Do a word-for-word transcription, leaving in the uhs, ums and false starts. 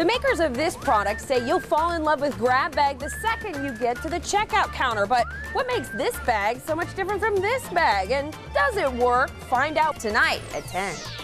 The makers of this product say you'll fall in love with Grab Bag the second you get to the checkout counter. But what makes this bag so much different from this bag? And does it work? Find out tonight at ten.